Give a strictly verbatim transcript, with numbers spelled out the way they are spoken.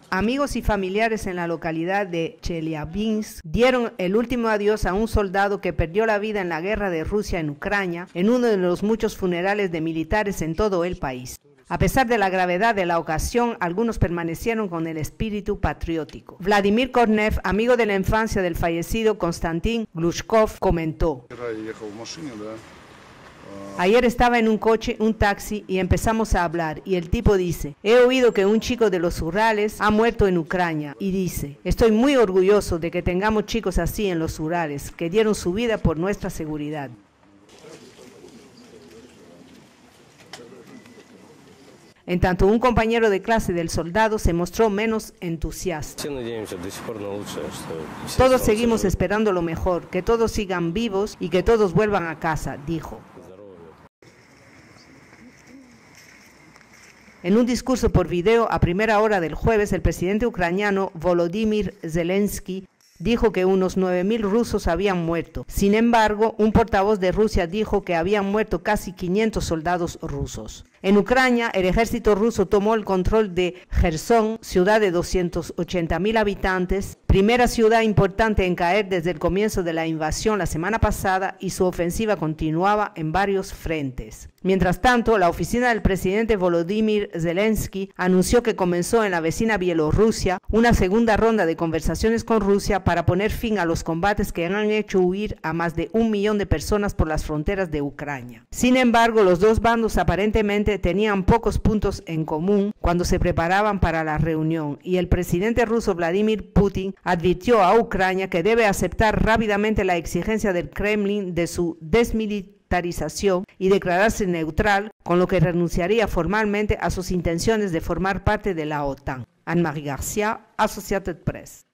Amigos y familiares en la localidad de Chelyabinsk dieron el último adiós a un soldado que perdió la vida en la guerra de Rusia en Ucrania, en uno de los muchos funerales de militares en todo el país. A pesar de la gravedad de la ocasión, algunos permanecieron con el espíritu patriótico. Vladimir Kornev, amigo de la infancia del fallecido Konstantin Glushkov, comentó: ayer estaba en un coche, un taxi, y empezamos a hablar, y el tipo dice: he oído que un chico de los Urales ha muerto en Ucrania, y dice: estoy muy orgulloso de que tengamos chicos así en los Urales, que dieron su vida por nuestra seguridad. En tanto, un compañero de clase del soldado se mostró menos entusiasta. Todos seguimos esperando lo mejor, que todos sigan vivos y que todos vuelvan a casa, dijo. En un discurso por video a primera hora del jueves, el presidente ucraniano Volodymyr Zelensky dijo que unos nueve mil rusos habían muerto. Sin embargo, un portavoz de Rusia dijo que habían muerto casi quinientos soldados rusos. En Ucrania, el ejército ruso tomó el control de Jersón, ciudad de doscientos ochenta mil habitantes, primera ciudad importante en caer desde el comienzo de la invasión la semana pasada, y su ofensiva continuaba en varios frentes. Mientras tanto, la oficina del presidente Volodymyr Zelensky anunció que comenzó en la vecina Bielorrusia una segunda ronda de conversaciones con Rusia para poner fin a los combates que han hecho huir a más de un millón de personas por las fronteras de Ucrania. Sin embargo, los dos bandos aparentemente tenían pocos puntos en común cuando se preparaban para la reunión, y el presidente ruso Vladimir Putin advirtió a Ucrania que debe aceptar rápidamente la exigencia del Kremlin de su desmilitarización y declararse neutral, con lo que renunciaría formalmente a sus intenciones de formar parte de la OTAN. Anne-Marie García, Associated Press.